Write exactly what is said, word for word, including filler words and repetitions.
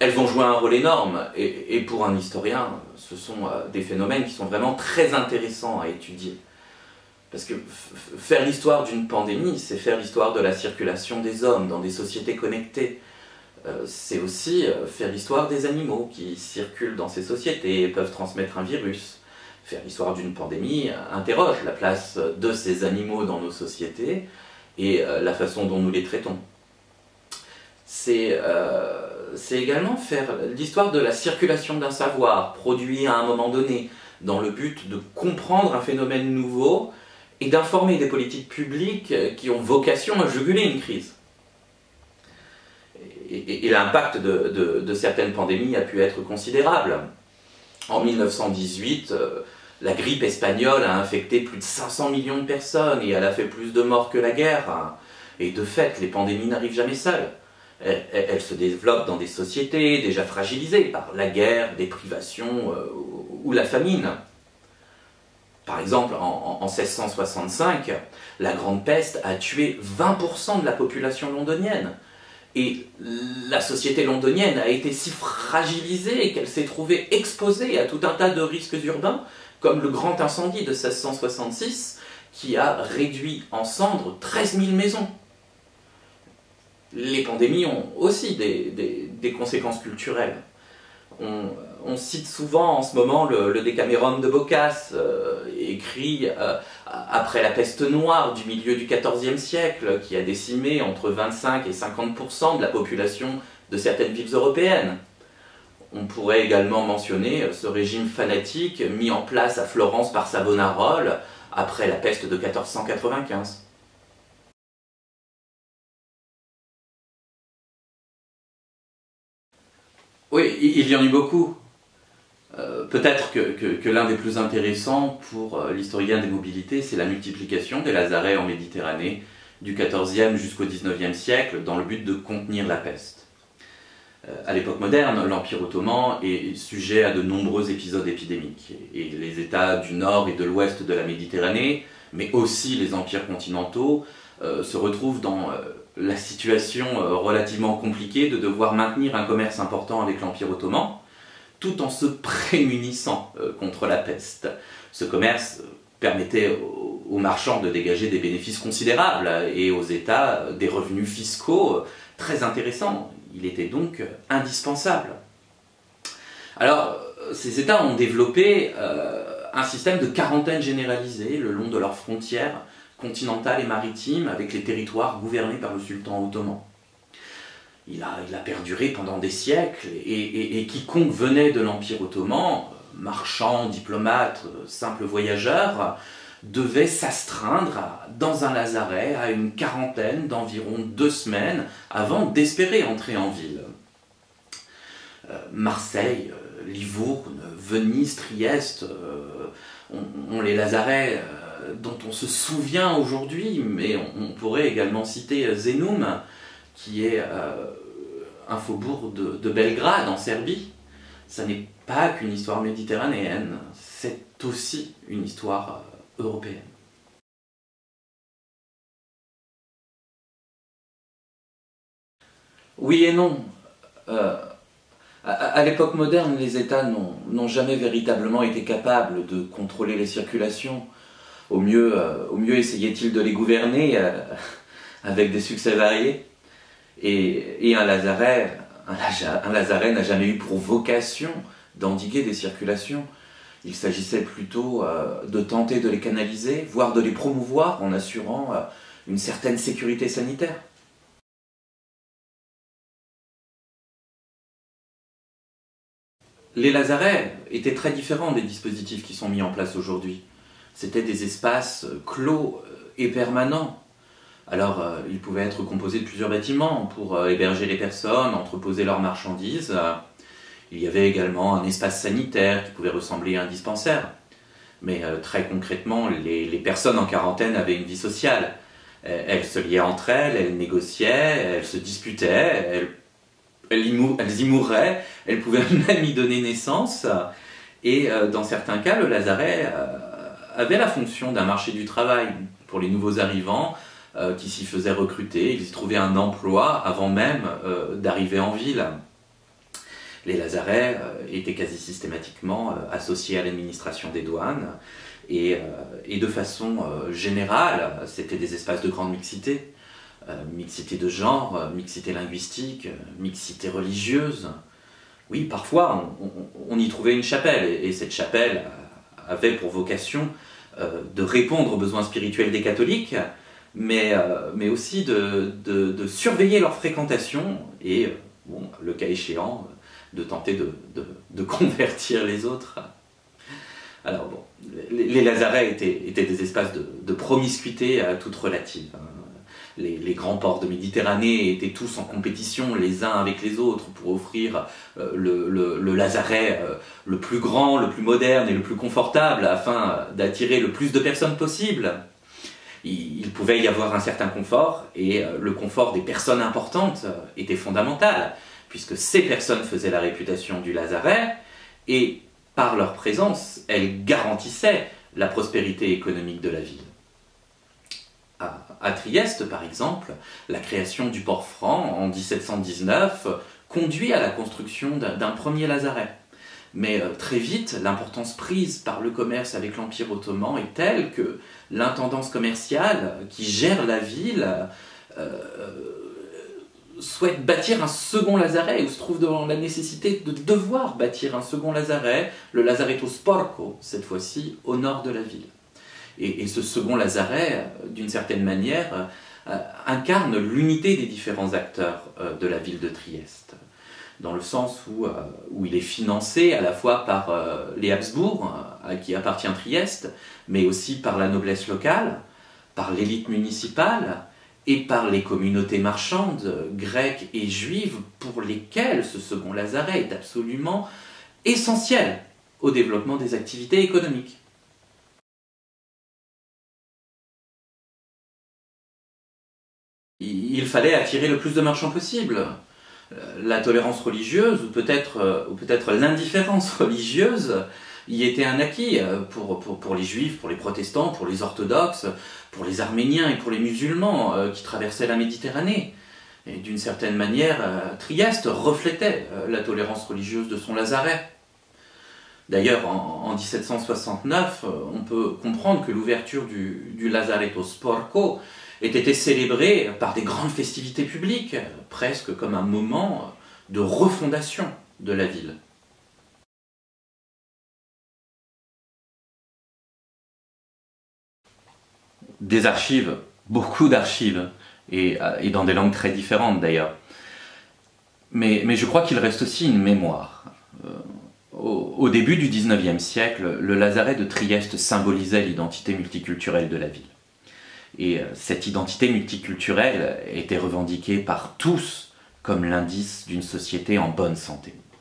elles ont joué un rôle énorme, et, et pour un historien, ce sont euh, des phénomènes qui sont vraiment très intéressants à étudier. Parce que faire l'histoire d'une pandémie, c'est faire l'histoire de la circulation des hommes dans des sociétés connectées. Euh, c'est aussi euh, faire l'histoire des animaux qui circulent dans ces sociétés et peuvent transmettre un virus. Faire l'histoire d'une pandémie interroge la place de ces animaux dans nos sociétés et euh, la façon dont nous les traitons. C'est euh, c'est également faire l'histoire de la circulation d'un savoir produit à un moment donné dans le but de comprendre un phénomène nouveau et d'informer des politiques publiques qui ont vocation à juguler une crise. Et, et, et l'impact de, de, de certaines pandémies a pu être considérable. En mille neuf cent dix-huit, euh, la grippe espagnole a infecté plus de cinq cents millions de personnes et elle a fait plus de morts que la guerre. Et de fait, les pandémies n'arrivent jamais seules. Elles, elles se développent dans des sociétés déjà fragilisées par la guerre, des privations euh, ou la famine. Par exemple, en, en seize cent soixante-cinq, la Grande Peste a tué vingt pour cent de la population londonienne. Et la société londonienne a été si fragilisée qu'elle s'est trouvée exposée à tout un tas de risques urbains, comme le grand incendie de seize cent soixante-six, qui a réduit en cendres treize mille maisons. Les pandémies ont aussi des, des, des conséquences culturelles. On, on cite souvent en ce moment le, le Décameron de Boccace, euh, écrit euh, après la peste noire du milieu du quatorzième siècle, qui a décimé entre vingt-cinq et cinquante pour cent de la population de certaines villes européennes. On pourrait également mentionner ce régime fanatique mis en place à Florence par Savonarola après la peste de quatorze cent quatre-vingt-quinze. Oui, il y en a eu beaucoup. Euh, Peut-être que, que, que l'un des plus intéressants pour euh, l'historien des mobilités, c'est la multiplication des lazarets en Méditerranée du quatorzième jusqu'au dix-neuvième siècle dans le but de contenir la peste. Euh, à l'époque moderne, l'Empire ottoman est sujet à de nombreux épisodes épidémiques. Et les États du nord et de l'ouest de la Méditerranée, mais aussi les empires continentaux, euh, se retrouvent dans euh, la situation euh, relativement compliquée de devoir maintenir un commerce important avec l'Empire ottoman, tout en se prémunissant euh, contre la peste. Ce commerce permettait aux, aux marchands de dégager des bénéfices considérables et aux États euh, des revenus fiscaux euh, très intéressants. Il était donc euh, indispensable. Alors, ces États ont développé euh, un système de quarantaine généralisé le long de leurs frontières continentales et maritimes avec les territoires gouvernés par le sultan ottoman. Il a, il a perduré pendant des siècles et, et, et quiconque venait de l'Empire ottoman, marchands, diplomates, simples voyageurs, devait s'astreindre dans un lazaret à une quarantaine d'environ deux semaines avant d'espérer entrer en ville. Euh, Marseille, euh, Livourne, Venise, Trieste euh, ont, ont les lazarets euh, dont on se souvient aujourd'hui, mais on, on pourrait également citer Zemun, qui est euh, un faubourg de, de Belgrade, en Serbie. Ça n'est pas qu'une histoire méditerranéenne, c'est aussi une histoire euh, européenne. Oui et non. Euh, à à l'époque moderne, les États n'ont jamais véritablement été capables de contrôler les circulations. Au mieux, euh, au mieux essayaient-ils de les gouverner euh, avec des succès variés. Et, et un lazaret, un, un lazaret n'a jamais eu pour vocation d'endiguer des circulations. Il s'agissait plutôt euh, de tenter de les canaliser, voire de les promouvoir en assurant euh, une certaine sécurité sanitaire. Les lazarets étaient très différents des dispositifs qui sont mis en place aujourd'hui. C'étaient des espaces clos et permanents. Alors, euh, ils pouvaient être composés de plusieurs bâtiments pour euh, héberger les personnes, entreposer leurs marchandises. Euh, il y avait également un espace sanitaire qui pouvait ressembler à un dispensaire. Mais euh, très concrètement, les, les personnes en quarantaine avaient une vie sociale. Euh, elles se liaient entre elles, elles négociaient, elles se disputaient, elles, elles, y, mou elles y mourraient, elles pouvaient même y donner naissance. Et euh, dans certains cas, le lazaret euh, avait la fonction d'un marché du travail pour les nouveaux arrivants, Euh, qui s'y faisaient recruter, ils y trouvaient un emploi avant même euh, d'arriver en ville. Les lazarets euh, étaient quasi systématiquement euh, associés à l'administration des douanes, et, euh, et de façon euh, générale, c'était des espaces de grande mixité. Euh, mixité de genre, euh, mixité linguistique, euh, mixité religieuse. Oui, parfois, on, on, on y trouvait une chapelle, et, et cette chapelle avait pour vocation euh, de répondre aux besoins spirituels des catholiques, mais, euh, mais aussi de, de, de surveiller leur fréquentation et, bon, le cas échéant, de tenter de, de, de convertir les autres. Alors bon, les, les lazarets étaient, étaient des espaces de, de promiscuité à toute relative. Les, les grands ports de Méditerranée étaient tous en compétition les uns avec les autres pour offrir euh, le, le, le lazaret euh, le plus grand, le plus moderne et le plus confortable afin d'attirer le plus de personnes possible. Il, il pouvait y avoir un certain confort, et euh, le confort des personnes importantes euh, était fondamental, puisque ces personnes faisaient la réputation du lazaret, et par leur présence, elles garantissaient la prospérité économique de la ville. À, à Trieste, par exemple, la création du port franc en dix-sept cent dix-neuf conduit à la construction d'un premier lazaret. Mais euh, très vite, l'importance prise par le commerce avec l'Empire ottoman est telle que l'intendance commerciale qui gère la ville euh, souhaite bâtir un second lazaret, ou se trouve devant la nécessité de devoir bâtir un second lazaret, le Lazaretto Sporco, cette fois-ci au nord de la ville. Et, et ce second lazaret, d'une certaine manière, euh, incarne l'unité des différents acteurs euh, de la ville de Trieste, dans le sens où, euh, où il est financé à la fois par euh, les Habsbourg, à qui appartient Trieste, mais aussi par la noblesse locale, par l'élite municipale, et par les communautés marchandes, grecques et juives, pour lesquelles ce second lazaret est absolument essentiel au développement des activités économiques. Il fallait attirer le plus de marchands possible. La tolérance religieuse, ou peut-être ou peut-être l'indifférence religieuse, y était un acquis pour, pour, pour les juifs, pour les protestants, pour les orthodoxes, pour les arméniens et pour les musulmans qui traversaient la Méditerranée. Et d'une certaine manière, Trieste reflétait la tolérance religieuse de son lazaret. D'ailleurs, en, en dix-sept cent soixante-neuf, on peut comprendre que l'ouverture du, du Lazaretto Sporco ait été célébrée par des grandes festivités publiques, presque comme un moment de refondation de la ville. Des archives, beaucoup d'archives, et, et dans des langues très différentes d'ailleurs. Mais, mais je crois qu'il reste aussi une mémoire. Euh, au, au début du dix-neuvième siècle, le lazaret de Trieste symbolisait l'identité multiculturelle de la ville. Et cette identité multiculturelle était revendiquée par tous comme l'indice d'une société en bonne santé.